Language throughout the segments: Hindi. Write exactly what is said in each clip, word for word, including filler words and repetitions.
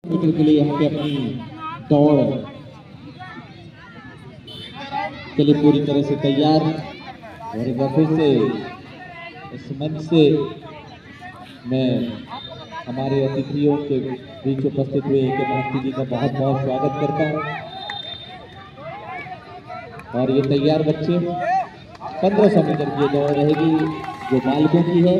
मीटर के लिए यहाँ पे अपनी दौड़ के लिए पूरी तरह से तैयार। और एक बार फिर से इस मंच से मैं हमारे अतिथियों के बीच उपस्थित हुए के महंती जी का बहुत बहुत स्वागत करता हूँ। और ये तैयार बच्चे पंद्रह सौ मीटर की दौड़ रहेगी जो बालकों की है।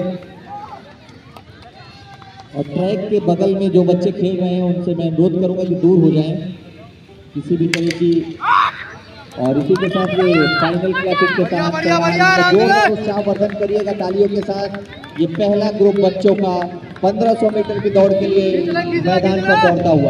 और ट्रैक के बगल में जो बच्चे खेल रहे हैं उनसे मैं अनुरोध करूंगा कि दूर हो जाएं किसी भी तरह की। और इसी के साथ ये फाइनल क्लैपिंग के साथ जोरदार उत्साहवर्धन करिएगा तालियों के साथ। ये पहला ग्रुप बच्चों का पंद्रह सौ मीटर की दौड़ के लिए मैदान पर दौड़ता हुआ।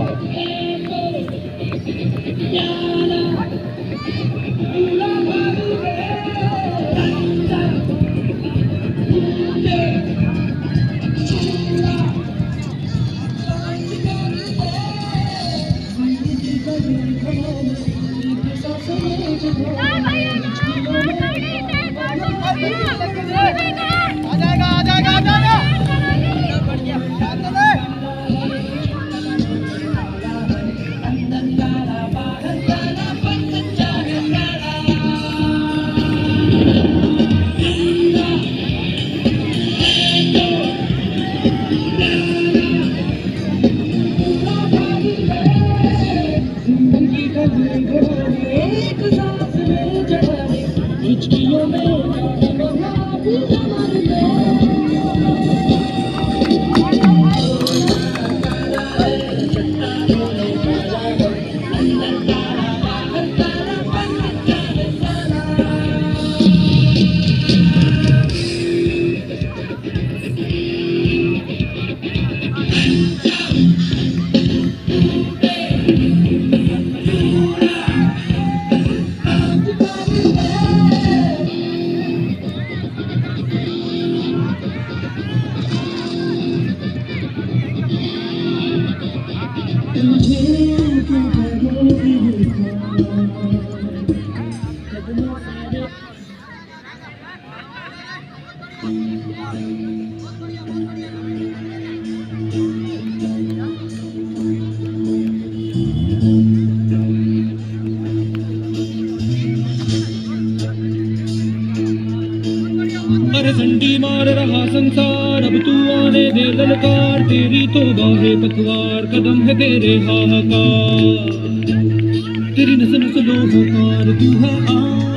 अरे झंडी मार रहा संसार, अब तू आने दे ललकार, तेरी तो बाहे पतवार, कदम है तेरे हाहाकार, तेरी नस नस लोहाकार, तू है आ